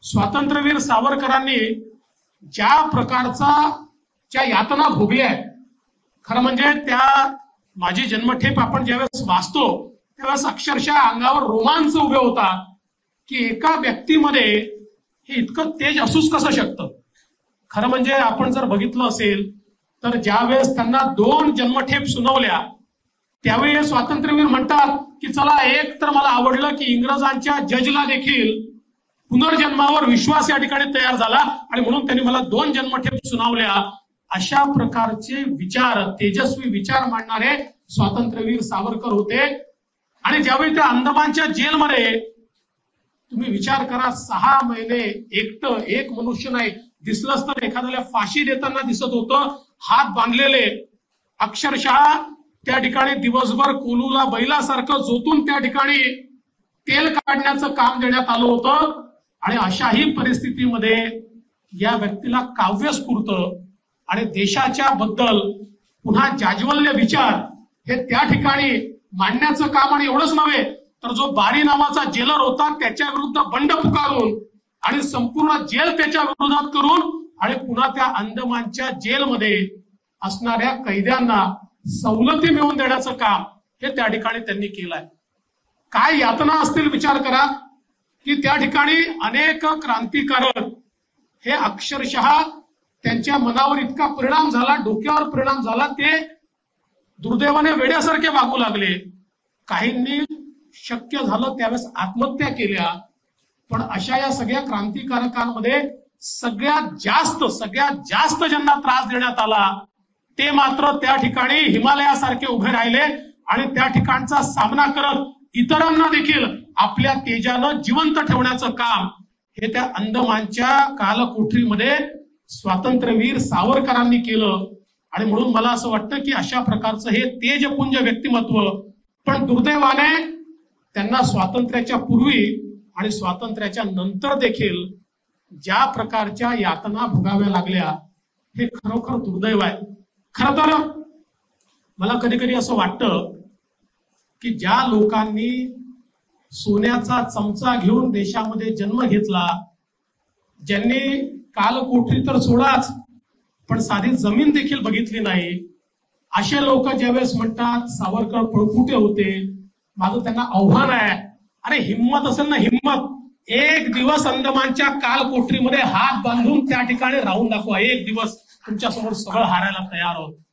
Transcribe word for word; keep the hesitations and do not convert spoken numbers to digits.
स्वातंत्र्यवीर सावरकरांनी ज्या प्रकारचा ज्या यातना भोगल्या आहेत, खरं म्हणजे त्या माझी जन्मठेप आपण ज्यावेळेस वाचतो त्यावेळेस अक्षरशः अंगावर रोमांच उभे होतात की एका व्यक्तीमध्ये हे इतकं तेज असूच कसं शकतं. खरं म्हणजे आपण जर बघितलं असेल तर ज्यावेळेस त्यांना दोन जन्मठेप सुनावल्या त्यावेळी हे स्वातंत्र्यवीर म्हणतात की चला, एक तर मला आवडलं की इंग्रजांच्या जजला देखील पुनर्जन्मावर विश्वास या ठिकाणी तयार झाला आणि म्हणून त्यांनी मला दोन जन्मठेप सुनावल्या. अशा प्रकारचे विचार, तेजस्वी विचार मांडणारे स्वातंत्र्यवीर सावरकर होते. आणि ज्यावेळी त्या अंदमानच्या जेलमध्ये तुम्ही विचार करा, सहा महिने एकटं, एक मनुष्य नाही, दिसलंच तर एखाद्याला फाशी देताना दिसत होतं, हात बांधलेले, अक्षरशः त्या ठिकाणी दिवसभर कोलूला बैलासारखं झोतून त्या ठिकाणी तेल काढण्याचं काम देण्यात आलं होतं. आणि अशाही परिस्थितीमध्ये या व्यक्तीला काव्य स्फूर्त आणि देशाच्या बद्दल पुन्हा जाज्वल्य विचार हे त्या ठिकाणी मांडण्याचं काम, आणि एवढंच नव्हे तर जो बारी नावाचा जेलर होता त्याच्या विरुद्ध बंड पुकारून आणि संपूर्ण जेल त्याच्या विरोधात करून आणि पुन्हा त्या अंदमानच्या जेलमध्ये असणाऱ्या कैद्यांना सवलती मिळवून देण्याचं काम हे त्या ठिकाणी त्यांनी केलंय. काय यातना असतील विचार करा की त्या ठिकाणी अनेक क्रांतिकारक हे अक्षरशः त्यांच्या मनावर इतका परिणाम झाला, डोक्यावर परिणाम झाला, ते दुर्दैवाने वेड्यासारखे वागू लागले. काहींनी शक्य झालं त्यावेळेस आत्महत्या केल्या. पण अशा या सगळ्या क्रांतिकारकांमध्ये सगळ्यात जास्त सगळ्यात जास्त ज्यांना त्रास देण्यात आला ते मात्र त्या ठिकाणी हिमालयासारखे उभे राहिले आणि त्या ठिकाणचा सामना करत इतरांना देखील आपल्या तेजानं जिवंत ठेवण्याचं काम हे त्या अंदमानच्या कालकोठरीमध्ये स्वातंत्र्यवीर सावरकरांनी केलं. आणि म्हणून मला असं वाटतं की अशा प्रकारचं हे तेजपुंज व्यक्तिमत्व, पण दुर्दैवाने त्यांना स्वातंत्र्याच्या पूर्वी आणि स्वातंत्र्याच्या नंतर देखील ज्या प्रकारच्या यातना भोगाव्या लागल्या हे खरोखर दुर्दैव आहे. खरं तर मला कधी कधी असं वाटतं की ज्या लोकांनी सोन्याचा चमचा घेऊन देशामध्ये जन्म घेतला, ज्यांनी कालकोठरी तर सोडाच पण साधी जमीन देखील बघितली नाही, असे लोक ज्यावेळेस म्हणतात सावरकर पळपुटे होते, माझं त्यांना आव्हान आहे, अरे हिम्मत असेल ना हिम्मत, एक दिवस अंदमानच्या कालकोठरीमध्ये हात बांधून त्या ठिकाणी राहून दाखवा. एक दिवस तुमच्या समोर सगळं हारायला तयार आहोत.